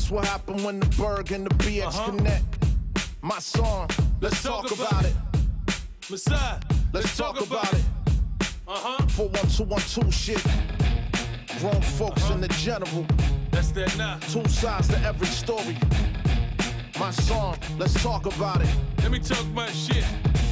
This what happened when the Berg and the BX connect. My song, let's talk about it. Messiah, let's talk about it. 41212 shit. Grown folks in the general. That's that now. Two sides to every story. My song, let's talk about it. Let me talk my shit.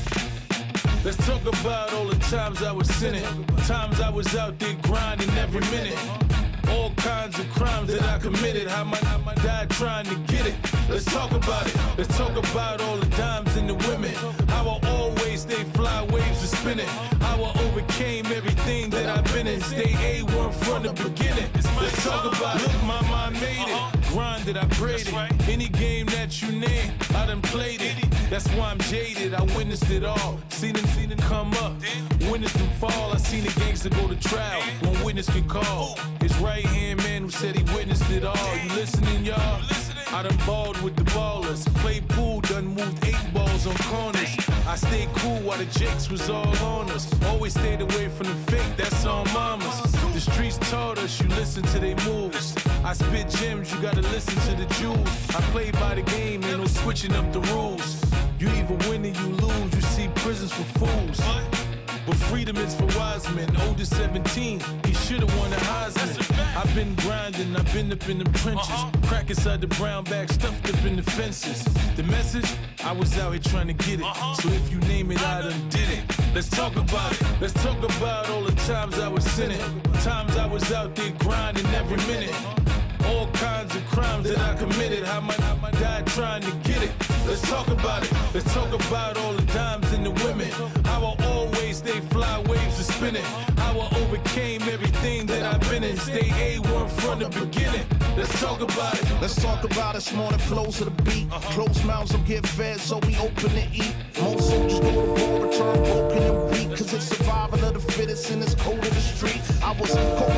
Let's talk about all the times I was sinning. Times I was out there grinding every minute. All kinds of crimes that I committed. How I died trying to get it. Let's talk about it. Let's talk about all the dimes and the women. How I always stay fly, waves are spinning. How I overcame everything that I've been in. Stay A1 from the beginning. Let's talk about it. Look, my mind made it. Grinded, I prayed it. Any game that you name, I done played it. That's why I'm jaded. I witnessed it all. Seen them come up, witnessed them fall. I seen the gangster go to trial. One witness can call. His right hand man who said he witnessed it all. You listening, y'all? I done balled with the ballers. Played pool, done moved 8 balls on corners. I stayed cool while the jakes was all on us. Always stayed away from the fake, that's on mamas. The streets taught us, you listen to they moves. I spit gems, you gotta listen to the jewels. I play by the game, ain't no switching up the rules. You either win or you lose, you see prisons for fools. But freedom is for wise men. Older 17, he should've won the Heisman. I've been grinding, I've been up in them trenches. Crack inside the brown bag, stuffed up in the fences. The message, I was out here trying to get it. So if you name it, I done did it. Let's talk about it. Let's talk about all the times I was sinning. Times I was out there grinding every minute. All kinds of crimes that I committed. How I died trying to get it. Let's talk about it. Let's talk about all the dimes and the women. How I always stay fly, waves are spinning. How I overcame everything that I've been in. Stay A1 from the beginning. Let's talk about it. Let's talk about it. Morning flows of the beat. Closed mouths will get fed, so we open to eat. Most soldiers go to war, return broken and weak. Cause it's survival of the fittest and it's cold in the street. I was cold